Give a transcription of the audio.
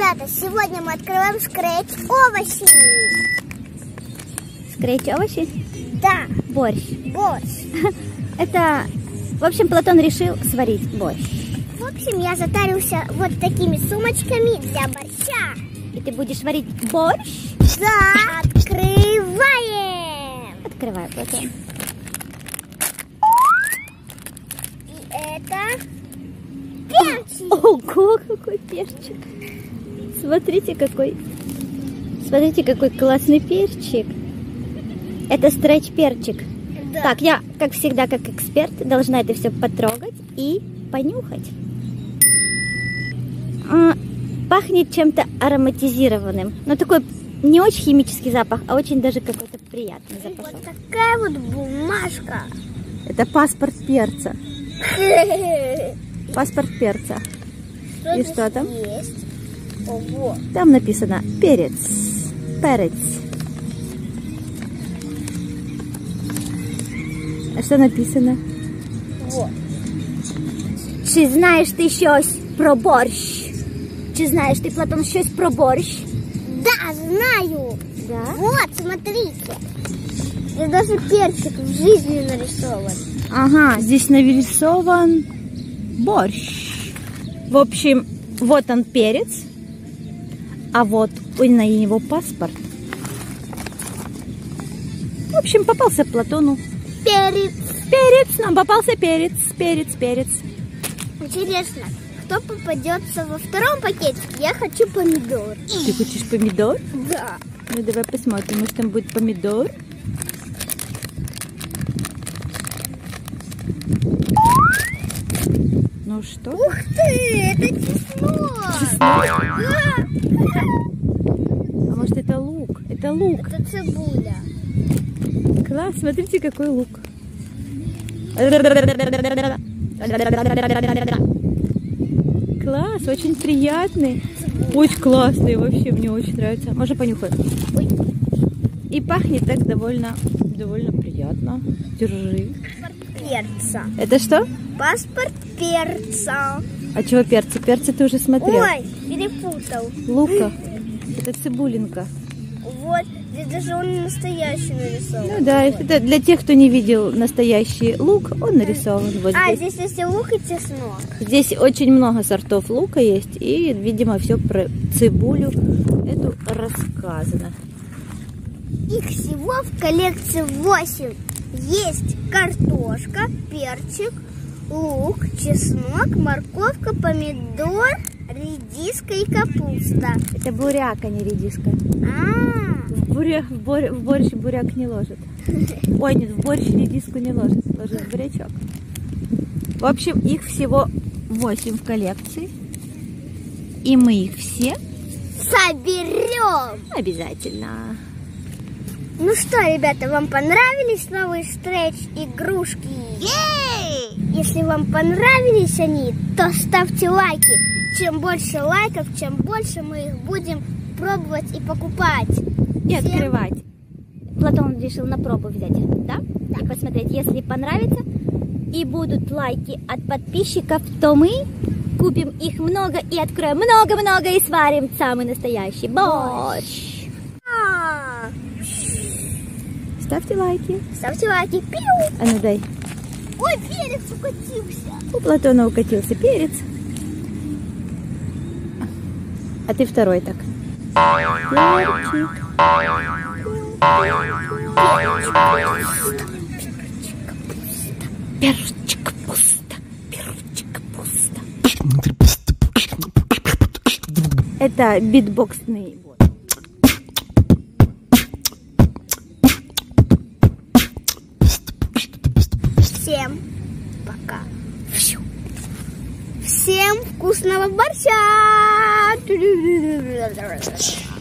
Ребята, сегодня мы открываем скретч овощи. Скретч овощи? Да. Борщ. Борщ. Это, в общем, Платон решил сварить борщ. В общем, я затарился вот такими сумочками для борща. И ты будешь варить борщ? Да. Открываем. Открывай, Платон. И это перчик. Ого, какой перчик. Смотрите, какой классный перчик. Это стретч-перчик. Да. Так, я, как всегда, как эксперт, должна это все потрогать и понюхать. Пахнет чем-то ароматизированным. Но такой не очень химический запах, а очень даже какой-то приятный запах. Вот такая вот бумажка. Это паспорт перца. Паспорт перца. И что там? Есть. Ого. Там написано перец. Перец. А что написано? Вот. Чи знаєш ти щось про борщ? Чи знаєш ти, Платон, щось про борщ? Да, знаю. Да? Вот, смотрите. Здесь даже перчик в жизни нарисован. Ага, здесь нарисован борщ. В общем, вот он перец, а вот на него паспорт. В общем, попался Платону Перец. перец, нам попался перец, перец. Интересно, кто попадется во втором пакете? Я хочу помидор. Ты хочешь помидор? Да. Ну давай посмотрим, может там будет помидор. Ну что? Ух ты, это чеснок. Да. А может это лук? Это лук. Это цибуля. Класс, смотрите, какой лук. Класс, очень приятный. Очень классный, вообще мне очень нравится. Можно понюхать? Ой. И пахнет так довольно приятно. Держи. Перца. Это что? Паспорт перца. А чего перца? Перца ты уже смотрел. Ой, перепутал. Лука. Это цибулинка. Вот, здесь даже он настоящий нарисован. Ну да, это для тех, кто не видел настоящий лук, он нарисован вот здесь. Здесь есть и лук, и чеснок. Здесь очень много сортов лука есть, и, видимо, все про цибулю эту рассказано. Их всего в коллекции 8. Есть картошка, перчик, лук, чеснок, морковка, помидор, редиска и капуста. Это буряк, а не редиска. В борщ буряк не ложат. Ой, нет, в борщ редиску не ложат. Ложат бурячок. В общем, их всего 8 в коллекции. И мы их все соберем. Обязательно. Ну что, ребята, вам понравились новые стретч-игрушки? Если вам понравились они, то ставьте лайки. Чем больше лайков, чем больше мы их будем пробовать и покупать. И открывать. Платон решил на пробу взять, да? И посмотреть, если понравится и будут лайки от подписчиков, то мы купим их много и откроем много-много и сварим самый настоящий борщ. Ставьте лайки. Ставьте лайки. Пиу! А ну дай. Ой, перец укатился. У Платона укатился перец. А ты второй так. Перчик капуста. Перчик капуста. Это битбоксный. Всем пока. Всем вкусного борща!